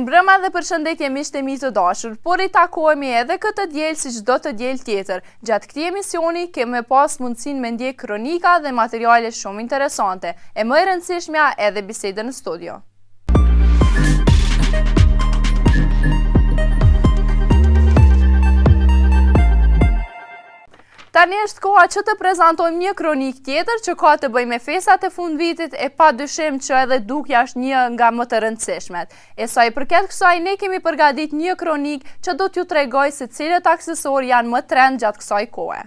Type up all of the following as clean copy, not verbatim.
Mirëmbrëma dhe përshëndetje miqtë e mi të dashur, por I takohemi edhe këtë diel si çdo të diel tjetër. Gjatë këtij emisioni kemi pas mundësinë me ndjek kronika dhe materiale shumë interesante, e më e rëndësishmja edhe bisedën në studio. Tani është koha që të prezantojmë një kronik tjetër që ka të bëjë me festat e fundvitit e padyshim që edhe dukja është një nga më të rëndësishmet. E sa I përket kësaj, ne kemi përgatitur një kronik që do t'ju tregoj se cilët aksesorë janë më trend gjatë kësaj kohe.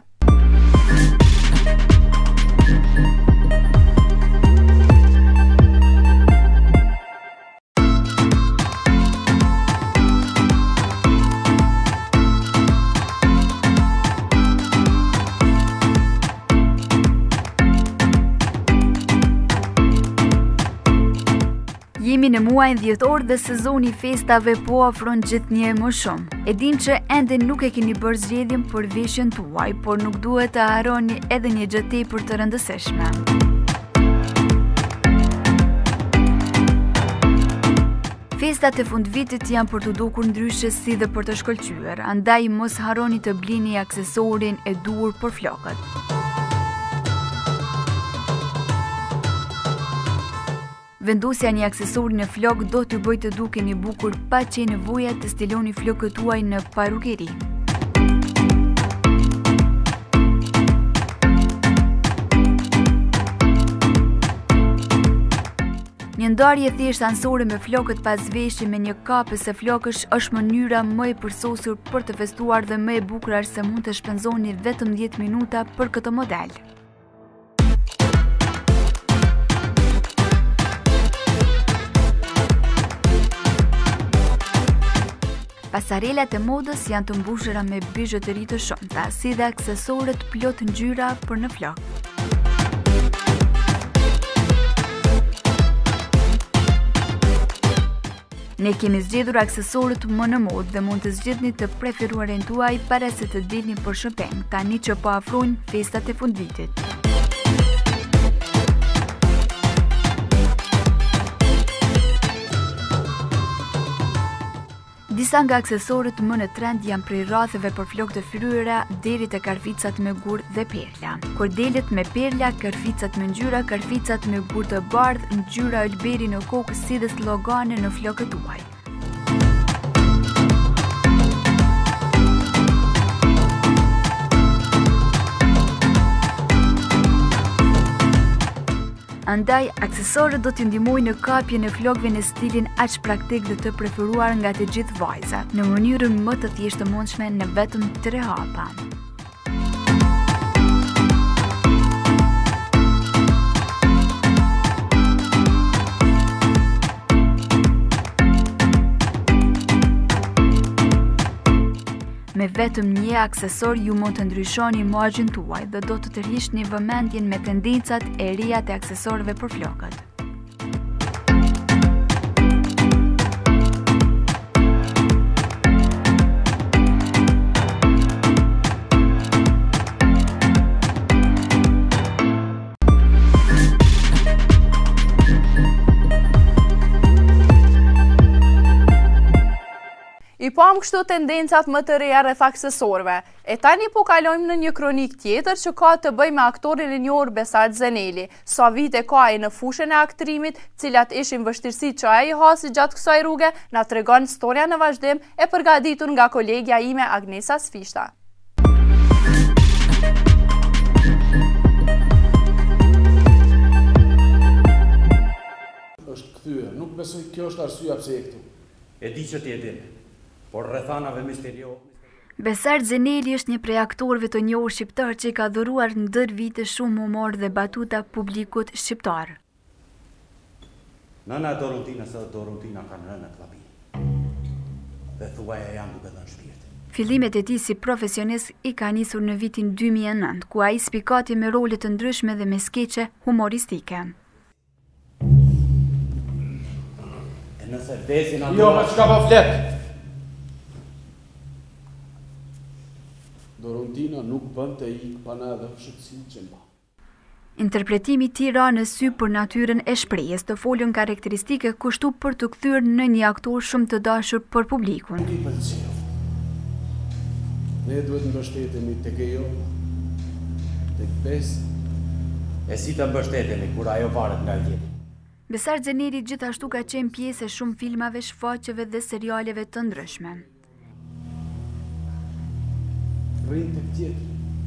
Jemi në muajin dhjetor dhe sezoni festave po afron gjithnjë më shumë. E dim që ende nuk e keni bërë zgjedhjen për veshjen tuaj, por nuk duhet të harroni edhe një gjë tepër të rëndësishme. Festat e fundvitit janë për të dukur ndryshe si dhe për të shkëlqyer, andaj mos harroni të blini aksesorin e duhur për flokët. Vendosja një aksesor në flok do t'ju bëjë të dukeni bukur pa qenë nevoja të stiloni flokët tuaj në parukeri. Një ndarje thjesht ansore me flokët pas veshje me një kapë së flokësh është mënyra më e përsosur për të festuar dhe më e bukur se mund të shpenzoni vetëm 10 minuta për këtë model. Pasarelat e modës janë të mbushura me bizhuteri të shumta, si dhe aksesorët plot ngjyra për në flok. Ne kemi zgjedhur aksesorët më në modë dhe mund të zgjedhni të preferuarin tuaj para se të dilni për shopeng, tani që po afrojnë festat e fundvitit. Disa nga aksesorët më në trend janë prej rratheve për flokë të fryera deri te karficat me gur dhe perla. Kordelet me perla, karficat me ngjyra, karficat me gur të bardhë, ngjyra ëlberi në kokë si dhe slogane në flokët tuaj. Andaj, aksesorët do t'ju ndihmojnë në kapjen e flokëve në stilin aq praktik dhe të preferuar nga të gjithë vajzat, në mënyrën më të thjeshtë të mundshme në vetëm 3 hapa. Me vetëm një aksesor ju mund të ndryshoni imazhin tuaj dhe do të tërhiqni vëmendjen me tendencat e reja të aksesorëve për flokët. I pam kështu tendencat më të reja rreth aksesorëve. E tani po kalojmë në një kronik tjetër që ka të bëjë me aktorin e njohur Besart Zeneli. Sa vite ka ai në fushën e aktrimit, cilat ishin vështirësitë që ai hasi gjatë kësaj rruge, na tregon historia në vazhdim e përgatitur nga kolegja ime Agnesa Sfishta. Është kthyer, nuk besoj kjo është arsyeja pse je këtu. E di që ti e din. Por rrethanave misterio. Besart Zeneli është një prej aktorëve të njohur shqiptar që ka dhuruar ndër vite shumë humor dhe batuta publikut shqiptar. Nëna Dorontina së Dorontina kanë rënë në klabi. Dhe thuaja janë duke dhënë shpirt. Fillimet e tij si profesionist I ka nisur në vitin 2009, ku ai spikati me role të ndryshme dhe me skeqe humoristike. E nëse vdesin Jo, ma çka po flet? Dorontina nuk bën të ikë pa na edhe shqetësinë që mba. Interpretimi i tij ra në sy për natyrën e shprehjes, të folën karakteristike kushtu për të kthyer në një aktor shumë të dashur për publikun. Nuk i pëlqeu. Ne duhet mbështetemi tek ajo, tek besë. E si të mbështetemi kur ajo varet nga tjetri? Besart Zeneli gjithashtu ka qenë pjesë e shumë filmave, shfaqjeve dhe serialeve të ndryshme. Rrin tek tjetri.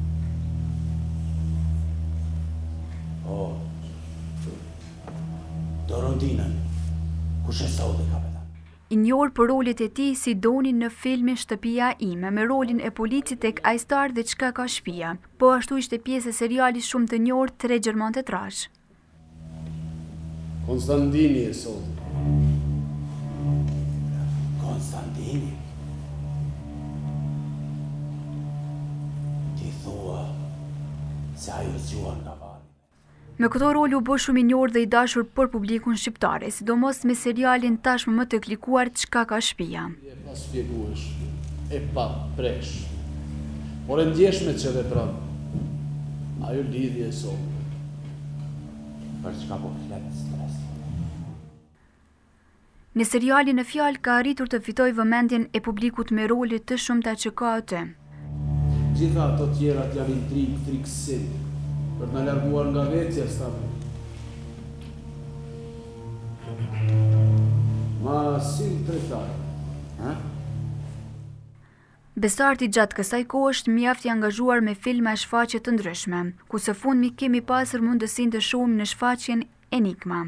Dorondinën, kush e soti, kapetan? I njohur për rolet e tij si Doni në filmin Shtëpia ime, me rolin e policit tek I Star dhe Çka ka shtëpia. Po ashtu ishte pjesë e serialit shumë të njohur Tre Gjermante Trash. Konstantini e soti. Konstantini? Ti thua se ajo zgjuar nga vari. Me këto rol u bë shumë i njohur dhe i dashur për publikun shqiptare, sidomos me serialin tashmë më të klikuar Çka ka shtëpia. E pa spjeguesh, e pa presh. Por e ndjeshme që vepron. Ajo lidhje e sot. Për çka po flet stres? Në serialin në fjalë ka arritur të fitoj vëmendjen e publikut me role të shumta që ka aty. Gjitha ato tjerat janë intrigë, frikësim, për në larguar nga vetja stamë. Ma si tretar, ha? Besarti gjatë kësaj kohë është mjaft i angazhuar me filma e shfaqje të ndryshme, ku së fundmi kemi pasur mundësinë të shohim në shfaqjen Enigma.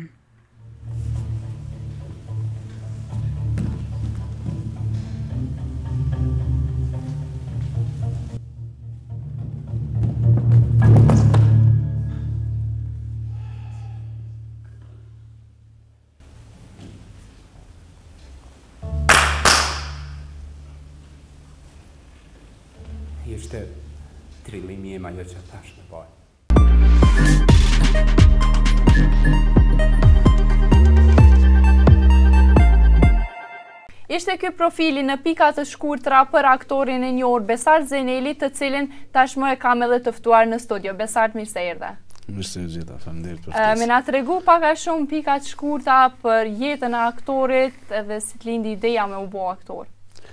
Ishte trillimi im ajo që thash në bajë. Ishte ky profili në pika të shkurtra për aktorin e njohur Besart Zeneli, të cilin tashmë e kam edhe të ftuar në studio. Besart, mirë se erdhe. Mirë se gjitha, faleminderit për ftesën. Me na tregu pak a shumë pika të shkurta për jetën e aktorit edhe si të lindi ideja me u bë aktor.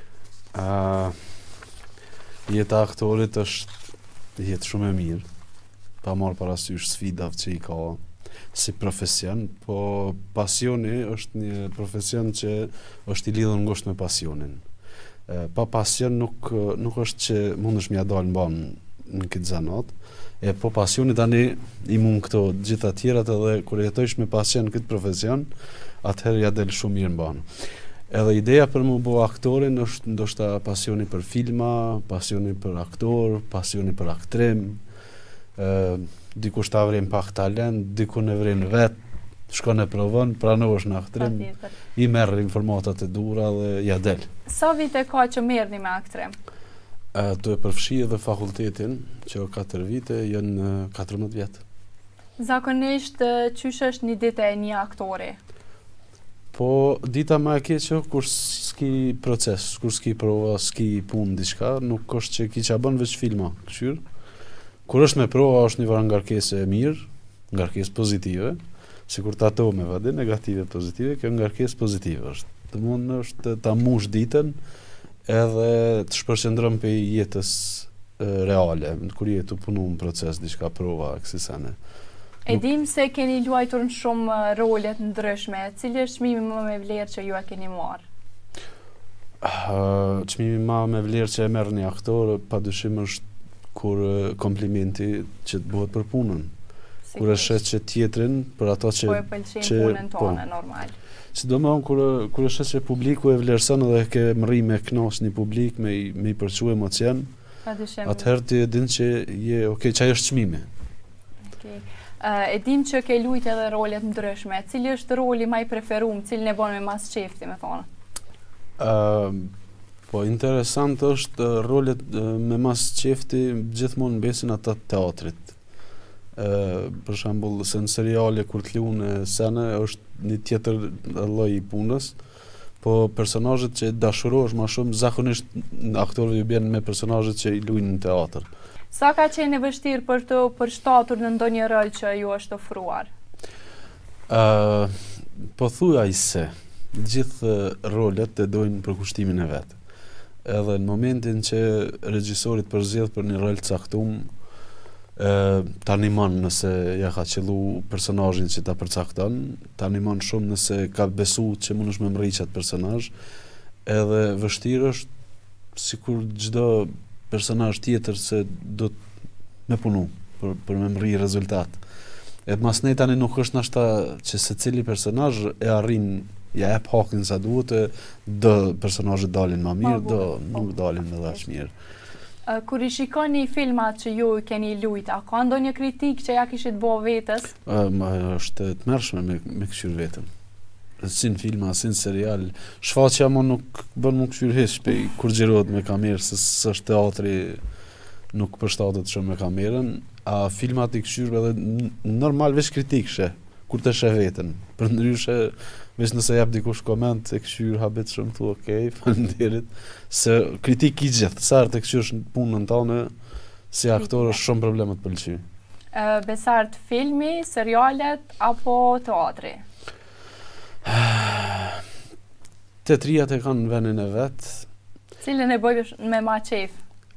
Jeta aktorit është jetë shumë e mirë, pa marrë parasysh sfidat që i ka si profesion, po pasioni është një profesion që është i lidhur ngushtë me pasionin. Pa pasion nuk është që mundesh m'ia dalë banë në këtë zanat, po pasioni tani i mund këto gjitha tjerat edhe kur jetojsh me pasion këtë profesion, atëherë ja del shumë mirë banë. Edhe ideja për mu bo aktorin është ndoshta pasioni për filma, pasioni për aktor, pasioni për aktrim, dikush ta vren pak talent, diku ne vren vet, shkon e provon, pranohesh në aktrim, i merr informatat e dura dhe ja del. Sa vite ka që merrni me aktrim? Tu e përfshi edhe fakultetin, që 4 vite, janë 14 vjet. Zakonisht, qysh është një ditë e një aktori? Po, dita ma e keqe, kur s'ki proces, kur s'ki prova, s'ki punë diçka, nuk është që ki qa bën veç filma, këshyr. Kur është me prova, është një varë ngarkesë e mirë, ngarkesë pozitive, si kur të ato me vade, negative pozitive, kjo ngarkesë pozitive është. Të mund është ta mush ditën edhe të shpërqendron pe jetës reale, kur jetu punu në proces, diçka prova, kësisane. E dim se keni luajtur në shumë rolet ndryshme, cili është çmimi më me vlerë që ju e keni marrë? Çmimi më me vlerë që e merr një aktor, padyshim është kur komplimenti që të bëhet për punën. Kur e shet që tjetrin për ato që... Po e pëlqen punën tonë, normal. Sidomos kur e shet që publiku e vlerëson edhe ke mri me kënaq një publik, me i përçu emocion, atëherë ti e din që je, okay, çaj është çmimi. E dim që ke lujt edhe rolet ndryshme. Cili është roli më i preferuar, cilin e bën me mas qefti, me thonë? Po, interesant është rolet me mas qefti gjithmonë mbesin ata të teatrit. Për shembull, se në seriale kur të luan në sene është një tjetër lloj i punës, po personazhet që dashurohesh më shumë zakonisht aktorëve ju bjen me personazhet që i luajnë në teatr. Sa ka qenë e vështirë për të përshtatur në ndonjë rol që ju është ofruar? Po thuaj se gjithë rolet e dojnë përkushtimin e vetë. Edhe në momentin që regjisorit përzjedh për një rol caktum, ta animon nëse ja ka qellu personazhin që ta përcakton, ta animon shumë nëse ka besu që mund është me mrri qatë personazh, edhe vështirë është sikur çdo personazh tjetër se do të me punu për me mrri rezultat. Edhe mas ne tani nuk është nashta që secili personazh e arrin ja jep hakin sa duhet, do personazhet dalin më mirë, do nuk dalin edhe aq mirë. Kur I shikoni filmat që ju keni lujt, a ka ndonjë kritik që ja kishit bo vetës? Është të mërshme me këshyr vetën. Si në filma, si në serial. Shfaqja mo nuk bën më këshyr hiç pe kur gjirohet me kamerë, se s'është teatri nuk përshtatet shumë me kamerën, a filmat I këshyr edhe normal veç kritik sheh, kur të sheh vetën. Për ndryshe, veç nëse jap dikush koment e këshyr habet shumë thu, okej, faleminderit, se kritik I gjithë, sa të këshyr punën tonë, si aktor është shumë probleme të pëlqy. Besart, filmi, serialet apo teatri? Teatrijat e kanë vendin e vetë. Cilën e bëj me ma qef?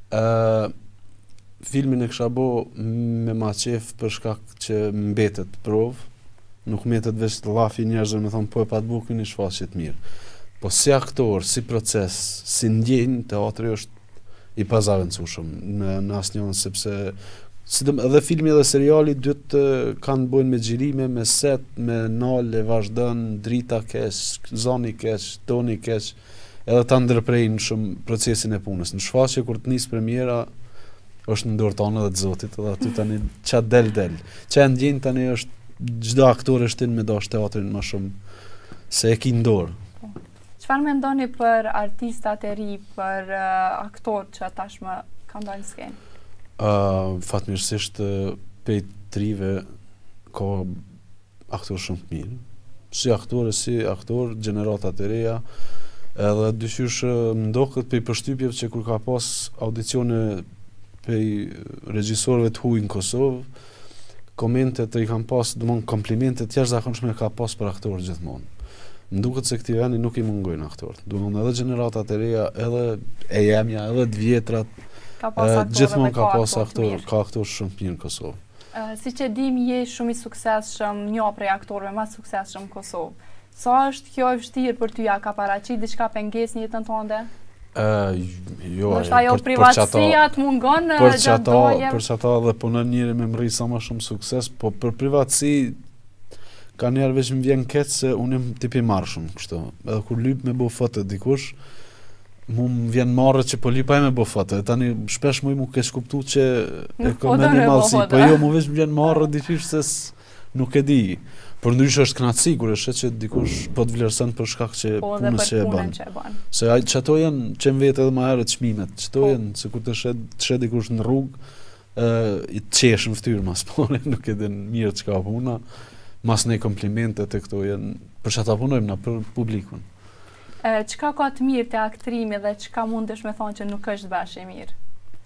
Filmin e kisha bo me ma qef për shkak që mbetet provë, nuk mbetet veç të llafi njerëzve me thonë po e pat bukur një shfaqje të mirë. Po si aktor, si proces, si ndjenjë, teatri është I pazavendësueshëm në asnjëon sepse edhe filmi dhe seriali dytë kanë bojnë me xhirime, me set, me nal e vazhdon, drita keq, zoni keq, toni keq, edhe ta ndërprejnë shumë procesin e punës. Në shfaqje kur të nis premiera është në dorë tonë dhe të Zotit, edhe aty tani ça del. Ç'a ndjen tani është çdo aktor e shtin me dash teatrin më shumë se e ki në dorë. Çfarë mendoni për artistat e ri, për aktorë që tashmë kanë dalë në skenë? Fatmirësisht pej trive ka aktor shumë të mirë. Si aktor, gjeneratat e reja, edhe dyqysh më ndoket pej përshtypjeve që kur ka pas audicione pej regjisorëve të huaj në Kosovë, komentet I kanë pas, domthon komplimentet jashtëzakonshme ka pas për aktorë gjithmonë. Më duket se këtij vendi nuk I mungojnë aktorët. Domthon edhe gjeneratat e reja, edhe e jemja, edhe të vjetrat, gjithmonë ka pas aktorë shumë të mirë në Kosovë. Siç e dim, je shumë I suksesshëm, një prej aktorëve më të suksesshëm në Kosovë. Sa është kjo e vështirë për ty, ka paraqit diçka pengesë në jetën tënde? Jo, është ajo privatësia të mungon gjatë doje? Për çata dhe punon njëri me mri sa më shumë sukses, po për privatësi ka njerë veç më vjen keq se unë jam tip I marrshëm kështu. Edhe kur lyp me bo foto dikush, mu më vjen marrë që po lypa me bo foto. Tani shpesh mu kesh kuptu që e komeni mallësi, po jo mu veç më vjen marrë diqysh se nuk e di. Por ndryshe është kënaqësi kur e shet që dikush po të vlerëson për shkak që punës që e bën. Se çato janë që vetë edhe më herët çmimet. Çto janë se kur të shet dikush në rrugë, I të qesh në fytyrë mas pore, nuk e din mirë çka puna. Mas ne komplimentet e këto janë për çata punojmë na për publikun. Çka ka të mirë te aktrimi dhe çka mundesh me thonë që nuk është bash I mirë?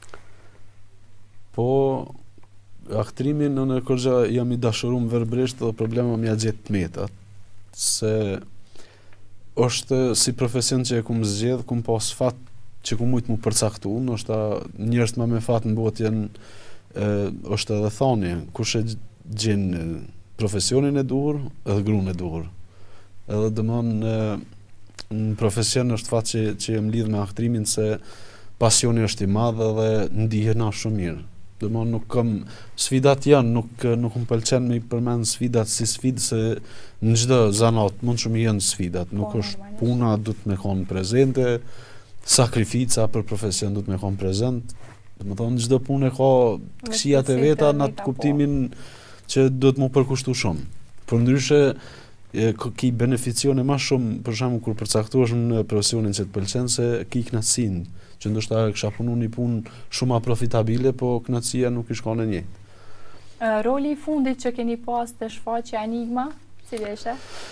Po aktrimin në kërgja jam I dashurum verbrisht dhe problema mja gjetë të metat, se është si profesion që e kum zgjedh, kum pas fat që kum mujt mu përcaktu, nështë njerëz më me fat në botë janë, është edhe thani, kush e gjen profesionin e duhur edhe gruan e duhur. Edhe domthon në profesion është fat që jem lidh me aktrimin se pasioni është I madh dhe ndihena shumë mirë. Domthon nuk kam sfidat janë, nuk më pëlqen me I përmend sfidat si sfidë se në çdo zanat mund shumë janë sfidat, nuk është puna duhet me qenë prezente, sakrifica për profesion duhet me qenë prezent. Domthon çdo punë ka këqijat e veta në atë kuptimin që duhet mu përkushtu shumë. Por ndryshe ki beneficione më shumë, për shembull kur përcaktohesh në profesionin që të pëlqen se ki kënaqësinë, që ndoshta kisha punu një punë shumë ma profitabile, po kënaqësia nuk I shkon e njëjtë. Roli I fundit që keni pas të shfaqja Enigma, cili ishte?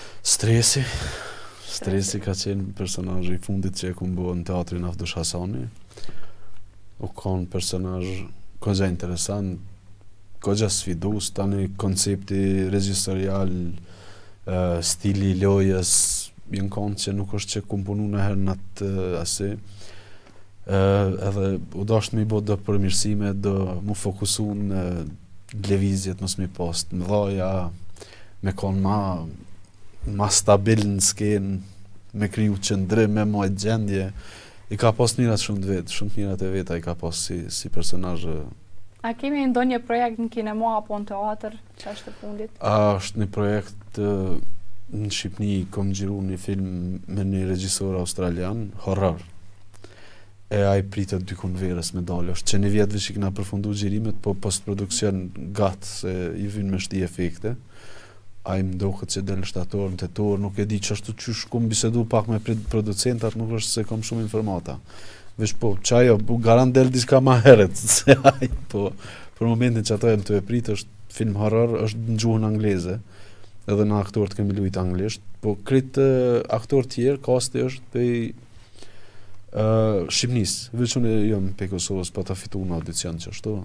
Stresi ka qenë personazhi I fundit që e kum bo në teatrin Afdush Hasani. U kon personazh Kogja interesant, kogja sfidus, tani koncepti regjistorial, stili i lojës, jën konë që nuk është që kumponu në herë në atë asi. Edhe u dasht me i bo do përmirësime, do mu fokusu në levizjet, mos mi post më dhaja, me konë ma stabil në skenë, me kriju qëndrim, me mojt gjendje. I ka pas mirat shumë të vetë, shumë mirat e veta i ka pas si personazh. A kemi ndonjë projekt në kinema apo në teatr që është të fundit? Është një projekt në Shqipni, kom gjiru një film me një regjisor australian, horror. E ai pritet dykun verës me dalë. Është që një vjetë vishë i kena përfundu gjirimet, po post-produksion gatë se i vinë me shti efekte. Ai më doket që del në shtator, në tetor, nuk e di që ashtu që shkum bisedu pak me producentat, nuk është se kom shumë informata. Vesh po, që ajo, garant del diska ma heret, se ai, po, për momentin që ato e më të e pritë, është film horror, është në gjuhën angleze, edhe në aktorët kemi lujtë anglisht, po kritë aktorë tjerë, kasti është pej Shqipnis, veç unë jam pe Kosovës, pa ta fitu në audicion që ashtu.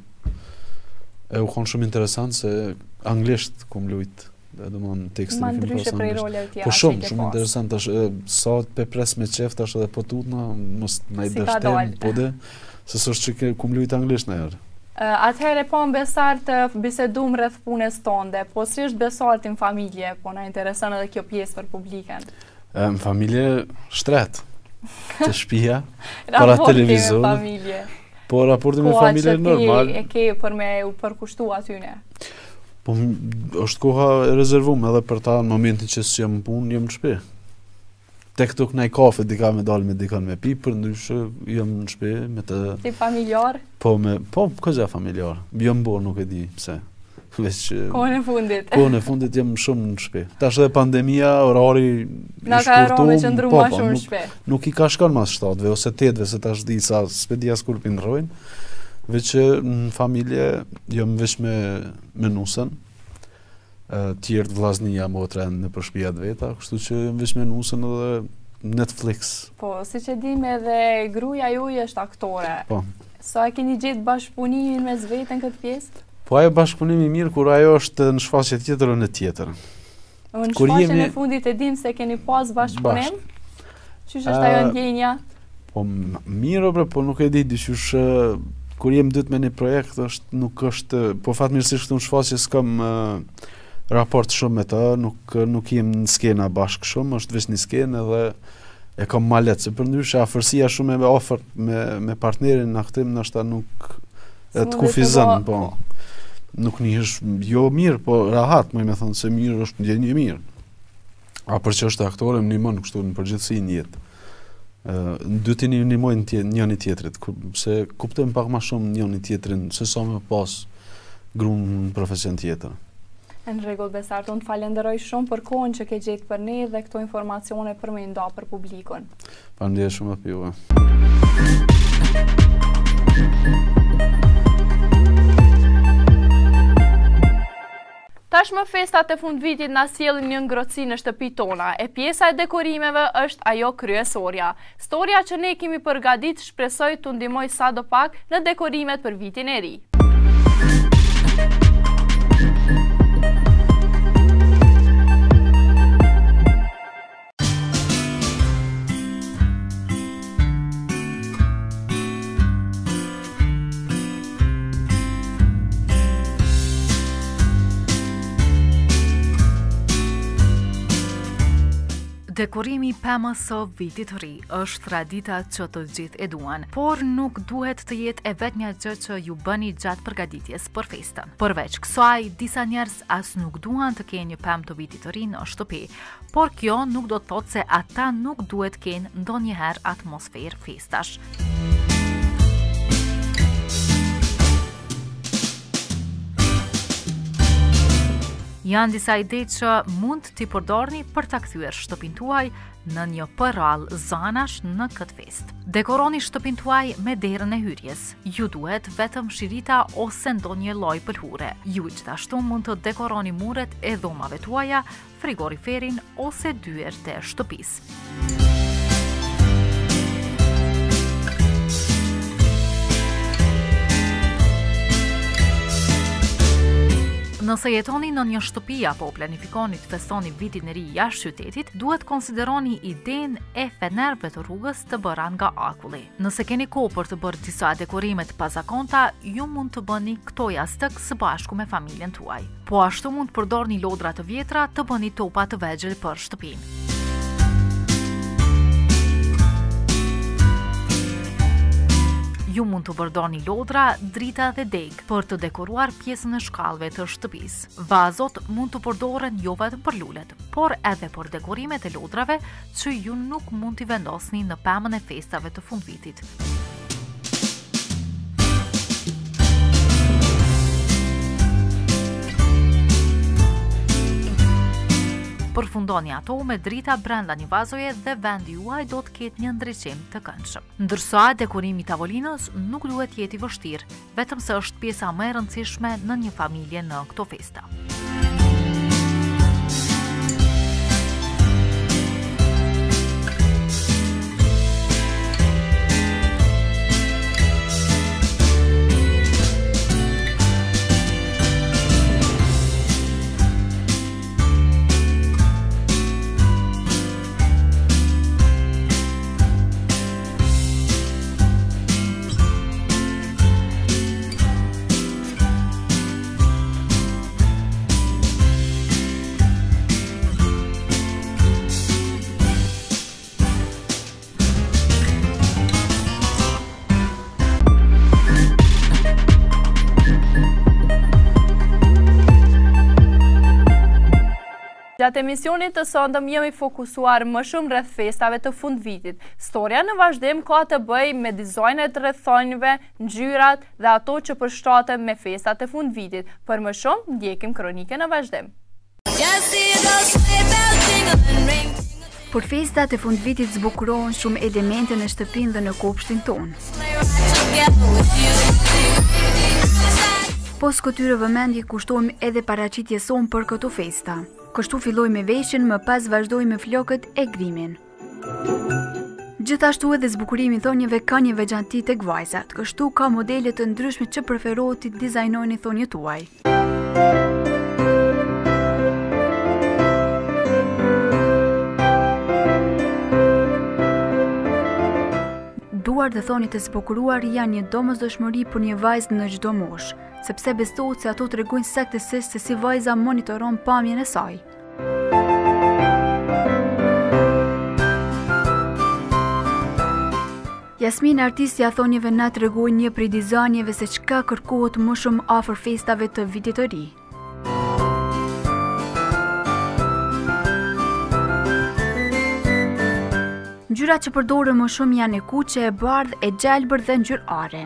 E u konë shumë interesant se anglisht kom lujtë, tekstin ma ndryshe prej role tjera. Po shumë interesant, sa pe pres me qef, tash edhe po tutna, mos na i dështem, po dhe, se s'është që kum lujt anglisht në herë. Atëherë po në Besart të bisedum rreth punës tonde, po si është Besart në familje, po na intereson edhe kjo pjesë për publiken? Në familje shtret, të shtëpia, para televizor. Po raporti me familje normal. E ke për me u përkushtu atyne? Po është koha e rezervuar edhe për ta në momentin që s'jam në punë, jam në shtëpi. Tek tok në kafe dika me dalë me dikan me pi, për ndryshe jam në shtëpi me të. Ti familjar? Po këza familjar. Jam bo, nuk e di pse. Kohën e fundit. Kohën e fundit jam shumë në shtëpi. Tash edhe pandemia, orari i shkurtum. Na ka rënë me qëndru ma shumë në shtëpi. Nuk i ka shkon mas 7-ve ose 8-ve, se tash di sa s'pedi as kur pindrojnë. Veç në familje jam veç me nusën, tjertë vllaznia motra në për shtëpiat veta, kështu që jam veç me nusën edhe Netflix. Po, si që dim edhe gruaja juaj është aktore. Po. Sa e keni gjetë bashkëpunimin mes vetën këtë pjesë? Po ajo bashkëpunimi mirë kur ajo është në shfaqje tjetër o në tjetër. Në shfaqjen e fundit e dim se keni pas bashkëpunim? Qysh është ajo ndjenja? Po mirë, po nuk e di dyqysh. Kur jem dytë me një projekt, nuk është, po fatmirësisht këtu në shfaqje s'kam raport shumë me të, nuk jem në skena bashkë shumë, është veç një skenë edhe e kam malet, se për ndryshe afërsia shumë me ofert me partnerin në aktim, nështë nuk e të kufizën, po. Nuk një është jo mirë, po rahat, me thonë se mirë është ndjenjë mirë. A për që është aktore, më një mënë kështu në përgjithësi një jetë. Dy të një mojnë njëni tjetrit, se kuptojmë pak ma shumë njëni tjetrin, se sa me pas grunë në profesion tjetër. Në rregull Besart, unë të falenderoj shumë për kohën që ke gjetë për ne dhe këto informacione për me nda për publikun. Faleminderit shumë për juve. Tashmë festat e fundvitit na sjellin një ngrohtësi në shtëpi tona, e pjesa e dekorimeve është ajo kryesorja. Storia që ne kemi përgatitur shpresoj t'u ndihmoj sadopak në dekorimet për vitin e ri. Dekorimi pemës së vitit të ri është tradita që të gjithë e duan, por nuk duhet të jetë e vetmja gjë që ju bëni gjatë përgatitjes për festën. Përveç kësaj, disa njerëz as nuk duan të kenë një pemë të vitit të ri në shtëpi, por kjo nuk do të thotë se ata nuk duhet kenë ndonjëherë atmosferë festash. Janë disa ide që mund t'i përdorni për ta kthyer shtëpinë tuaj në një përrall zanash në këtë fest. Dekoroni shtëpinë tuaj me derën e hyrjes. Ju duhet vetëm shirita ose ndonjë lloj pëlhure. Ju gjithashtu mund të dekoroni muret e dhomave tuaja, frigoriferin ose dyert e shtëpisë. Nëse jetoni në një shtëpi apo planifikoni të festoni vitin e ri jashtë qytetit, duhet konsideroni idenë e fenerëve të rrugës të bëra nga akulli. Nëse keni kohë për të bërë disa dekorime të pazakonta, ju mund të bëni këto jastëk së bashku me familjen tuaj. Po ashtu mund të përdorni lodra të vjetra të bëni topa të vegjël për shtëpinë. Ju mund të përdorni lodra, drita dhe deg për të dekoruar pjesën e shkallëve të shtëpisë. Vazot mund të përdoren jo vetëm për lulet, por edhe për dekorimet e lodrave që ju nuk mund t'i vendosni në pemën e festave të fundvitit. Përfundoni ato me drita brenda një vazoje dhe vendi juaj do të ketë një ndriçim të këndshëm. Ndërsa dekorimi i tavolinës nuk duhet jetë i vështirë, vetëm se është pjesa më e rëndësishme në një familje në këto festa. Gjatë emisionit të sotëm jemi fokusuar më shumë rreth festave të fundvitit. Storia në vazhdim ka të bëjë me dizajnet rreth thonjve, ngjyrat dhe ato që përshtaten me festat e fundvitit. Për më shumë, ndjekim kronikën në vazhdim. Por festat e fundvitit zbukurohen shumë elemente në shtëpinë dhe në kopshtin tonë. Pos këtyre vëmendje kushtojmë edhe paraqitjes sonë për këto festa. Kështu filloj me veshjen, më pas vazhdoj me flokët e grimin. Gjithashtu edhe zbukurimi i thonjeve ka një veçanti tek vajzat, kështu ka modele të ndryshme që preferohet të dizajnojni thonjet tuaj. Duar dhe thonjet e zbukuruar janë një domosdoshmëri për një vajzë në çdo moshë, sepse besohet se ato tregojnë saktësisht se si vajza monitoron pamjen e saj. Jasmin, artistja thonjeve, na tregoi një prej dizajneve se çka kërkohet më shumë afër festave të vitit të ri. Ngjyrat që përdoren më shumë janë e kuqe, e bardhë, e gjelbër dhe ngjyrare.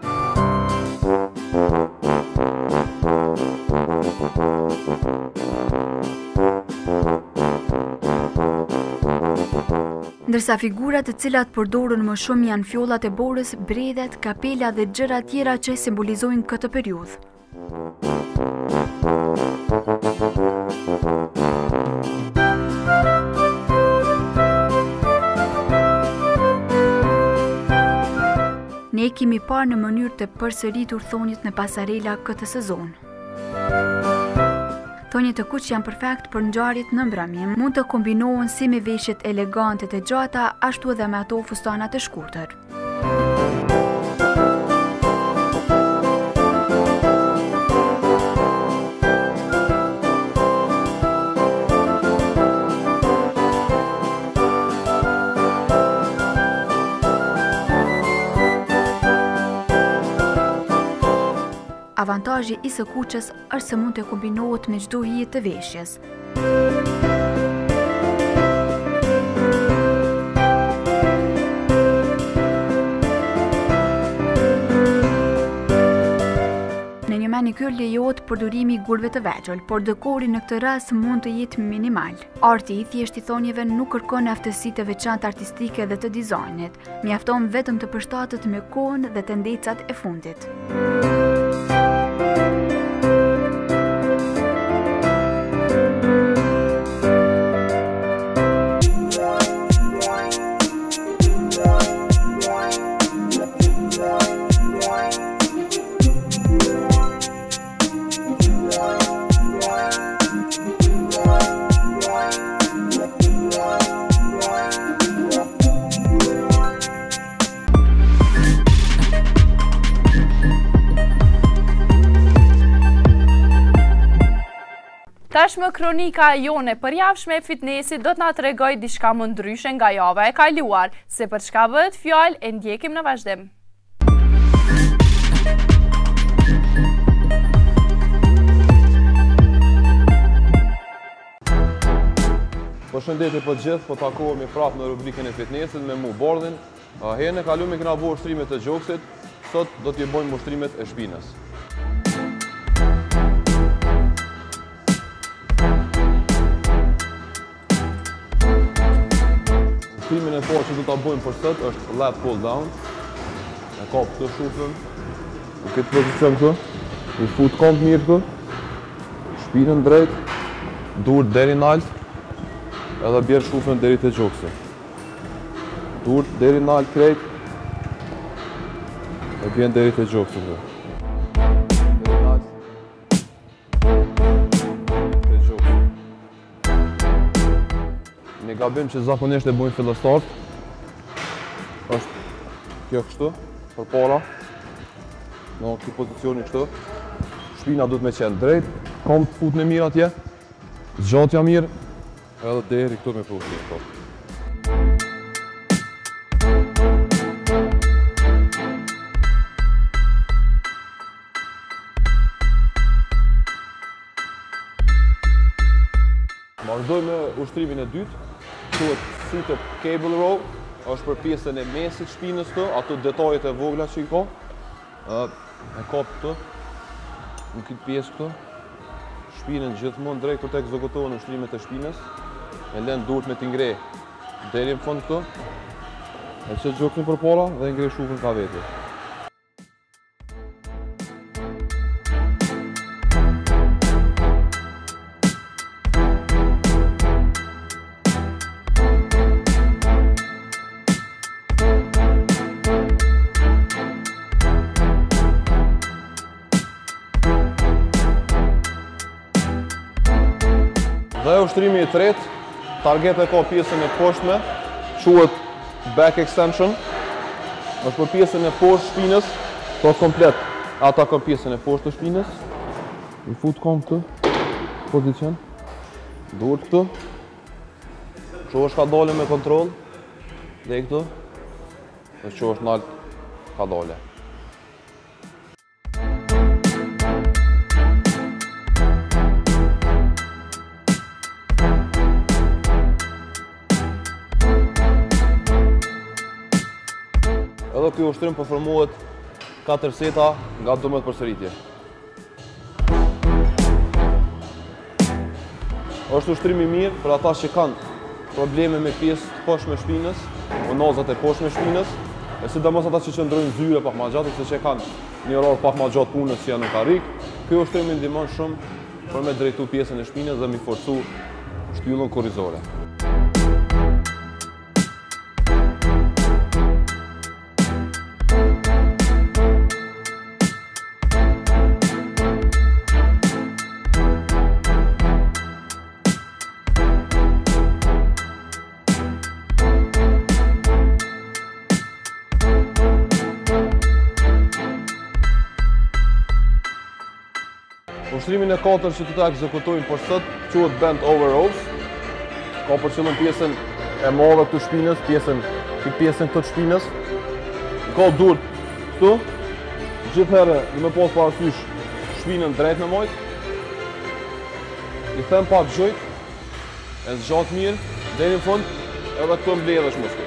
Ndërsa figurat të cilat përdoren më shumë janë fjollat e borës, bredhet, kapela dhe gjëra tjera që simbolizojnë këtë periudhë. Ne kemi parë në mënyrë të përsëritur thonjet në pasarela këtë sezon. Thonjet e kuq janë perfekt për ngjarjet në mbrëmje, mund të kombinohen si me veshjet elegante të gjata, ashtu edhe me ato fustanat e shkurtër. Avantazhi i së kuqes është se mund të kombinohet me çdo hije të veshjes. Në një manikyr lejohet përdorimi i gurëve të vegjël, por dekori në këtë rast mund të jetë minimal. Arti i thjeshtë i thonjeve nuk kërkon aftësi të veçantë artistike dhe të dizajnit, mjafton vetëm të përshtatet me kohën dhe tendencat e fundit. Tashmë kronika jone përjavshme e fitnessit do t'na tregoj diçka më ndryshe nga java e kaluar, se për çka bëhet fjalë e ndjekim në vazhdim. Përshëndetje për gjithë, po takohemi prapë në rubrikën e fitnessit me mu Bordhin. Herën e kaluar kena bërë ushtrimet e gjoksit, sot do t'i bëjmë ushtrimet e shpinës. Ushtrimin e parë që do t'a bëjmë për sot është lat pull down. E kap këtë shufën, në këtë pozicion këtu, i fut komp mirë këtu, shpinën drejt, dur deri nalt, edhe bjerë shufën deri te gjoksi. Dur deri nalt krejt, e bjen deri te gjoksi këtu. Deri nalt, te gjoksi. Një gabim që zakonisht e bujnë fillestarët është kjo kështu, për para, në këtë pozicioni kështu. Shpina duhet me qenë drejt, kom të fut në mirë atje, zgjatja mirë, edhe deri këtu me pushim këtu. Vazhdoj me ushtrimin e dytë, quhet sit-up cable row, është për pjesën e mesit shpinës këtu, ato detajet e vogla që i ka. E kap këtu, në këtë pjesë këtu, shpinën gjithmonë drejt kur të ekzekutohen ushtrimet e shpinës, e lën durt me t'i ngre deri në fund këtu, e qëtë gjoksin për para dhe ngre shufën ka veti. Dhe ushtrimi i tretë, target e ka pjesën e poshtme, quhet back extension, është për pjesën e poshtë shpinës, to komplet, ata ka pjesën e poshtë të shpinës, i fut kom këtu, pozicion, dur këtu, që është ka dole me kontrol, dhe këtu, dhe që është nalt ka dole. Edhe ky ushtrim përformohet 4 seta nga 12 përsëritje. Është ushtrimi mirë për ata që kanë probleme me pjesë të poshtme shpinës, unazat e poshtme shpinës, e sidomos ata që qëndrojnë zyre pak më gjatë, ose që kanë një orar pak më gjatë punës që janë në karrik. Ky ushtrim i ndihmon shumë për me drejtu pjesën e shpinës dhe mi forcu shtyllën korrizore. Ushtrimin e katërt që të ekzekutojmë për sot quhet bent over rows. Ka për qëllim pjesën e madhe të shpinës, pjesën këtë shpinës. Ka dur këtu. Gjithherë do me pas parasysh shpinën drejt me majt. I them pak gjojt, e zgjat mirë, deri në fund, edhe këtu mbledhesh muskujt.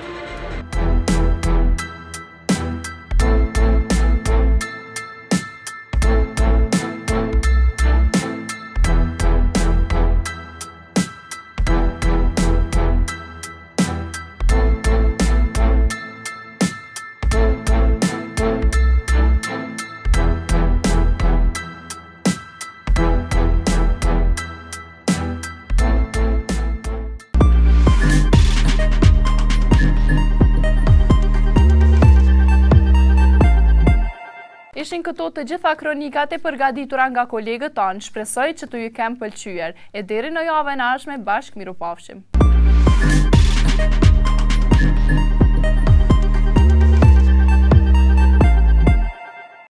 Ishin këto të gjitha kronikat e përgatitura nga kolegët tanë, shpresoj që t'ju kem pëlqyer. E deri në javën e ardhshme bashkë, mirupafshim.